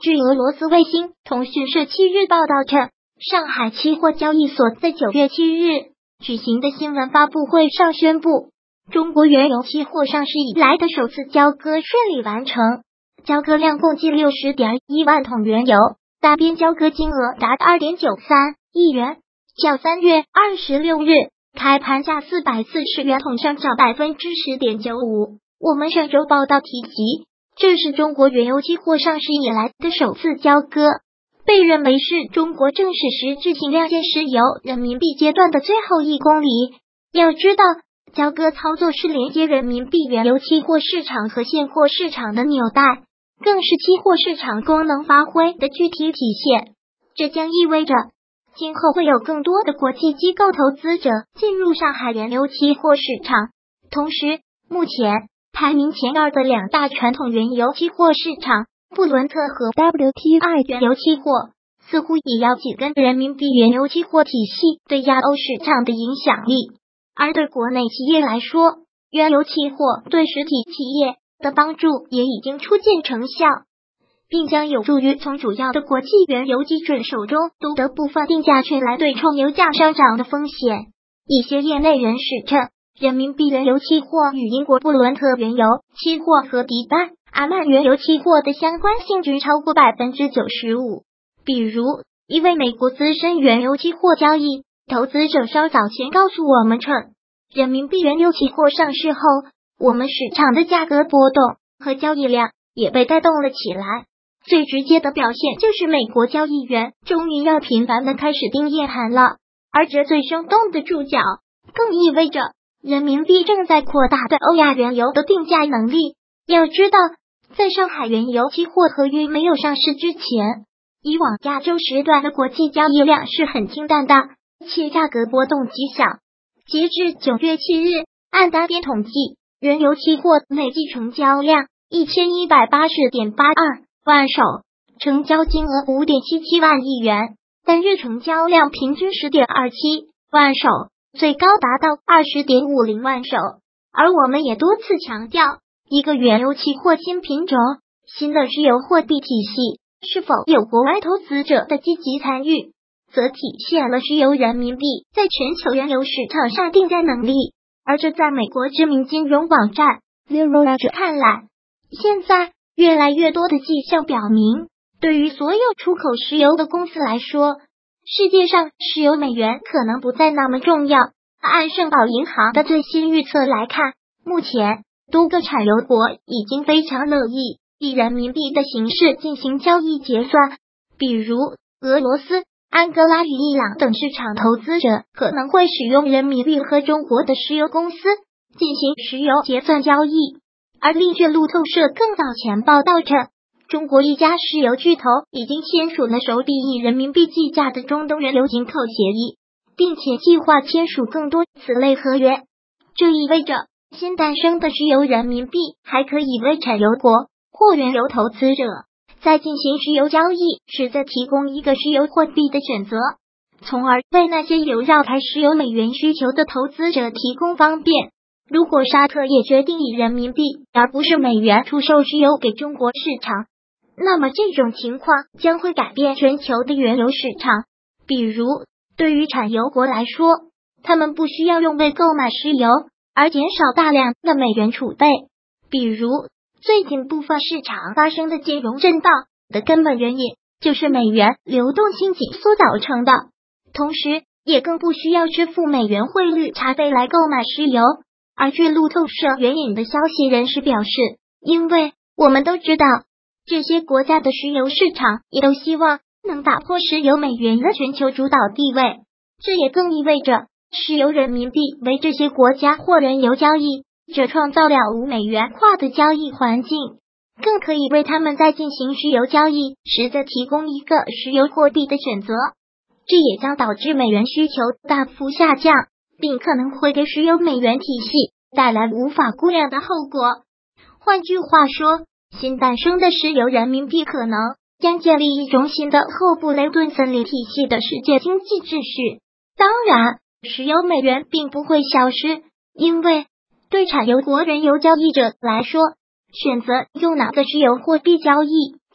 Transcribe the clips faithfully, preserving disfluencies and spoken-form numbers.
据俄罗斯卫星通讯社七日报道称，上海期货交易所在九月七日举行的新闻发布会上宣布，中国原油期货上市以来的首次交割顺利完成，交割量共计 六十点一万桶原油，单边交割金额达 二点九三亿元，较三月二十六日开盘价四百四十元桶上涨 百分之十点九五。 我们上周报道提及，这是中国原油期货上市以来的首次交割，被认为是中国正式实质性亮剑石油人民币阶段的最后一公里。要知道，交割操作是连接人民币原油期货市场和现货市场的纽带，更是期货市场功能发挥的具体体现。这将意味着今后会有更多的国际机构投资者进入上海原油期货市场。同时，目前排名前二的两大传统原油期货市场布伦特和 W T I 原油期货似乎也要紧跟人民币原油期货体系对亚欧市场的影响力。而对国内企业来说，原油期货对实体企业的帮助也已经初见成效，并将有助于从主要的国际原油基准手中夺得部分定价权来对冲油价上涨的风险。一些业内人士称，人民币原油期货与英国布伦特原油期货和迪拜阿曼原油期货的相关性均超过 百分之九十五。 比如，一位美国资深原油期货交易投资者稍早前告诉我们称，人民币原油期货上市后，我们市场的价格波动和交易量也被带动了起来。最直接的表现就是美国交易员终于要频繁的开始盯夜盘了，而这最生动的注脚更意味着人民币正在扩大对欧亚原油的定价能力。要知道，在上海原油期货合约没有上市之前，以往亚洲时段的国际交易量是很清淡的，且价格波动极小。截至九月七日，按单边统计，原油期货累计成交量 一千一百八十点八二万手，成交金额 五点七七万亿元，单日成交量平均 十点二七万手，最高达到 二十点五零万手。而我们也多次强调，一个原油期货新品种、新的石油货币体系是否有国外投资者的积极参与，则体现了石油人民币在全球原油市场上定价能力。而这在美国知名金融网站 Zero Hedge 看来，现在越来越多的迹象表明，对于所有出口石油的公司来说，世界上石油美元可能不再那么重要。按圣保银行的最新预测来看，目前多个产油国已经非常乐意以人民币的形式进行交易结算，比如俄罗斯、安哥拉与伊朗等市场投资者可能会使用人民币和中国的石油公司进行石油结算交易。而另据路透社更早前报道称，中国一家石油巨头已经签署了首笔以人民币计价的中东原油进口协议，并且计划签署更多此类合约。这意味着新诞生的石油人民币还可以为产油国或原油投资者在进行石油交易时再提供一个石油货币的选择，从而为那些有绕开石油美元需求的投资者提供方便。如果沙特也决定以人民币而不是美元出售石油给中国市场，那么这种情况将会改变全球的原油市场。比如，对于产油国来说，他们不需要用为购买石油而减少大量的美元储备。比如，最近部分市场发生的金融震荡的根本原因就是美元流动性紧缩造成的，同时也更不需要支付美元汇率差费来购买石油。而据路透社援引的消息人士表示，因为我们都知道，这些国家的石油市场也都希望能打破石油美元的全球主导地位，这也更意味着石油人民币为这些国家或原油交易者创造了无美元化的交易环境，更可以为他们在进行石油交易时再提供一个石油货币的选择。这也将导致美元需求大幅下降，并可能会给石油美元体系带来无法估量的后果。换句话说，新诞生的石油人民币可能将建立一种新的后布雷顿森林体系的世界经济秩序。当然，石油美元并不会消失，因为对产油国原油交易者来说，选择用哪个石油货币交易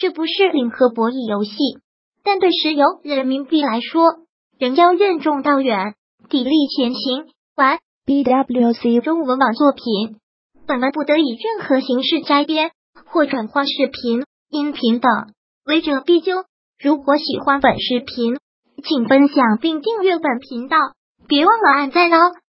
这不是零和博弈游戏，但对石油人民币来说，仍要任重道远，砥砺前行。完 B W C 中文网作品，本文不得以任何形式摘编或转化视频、音频等，违者必究。如果喜欢本视频，请分享并订阅本频道，别忘了按赞哦。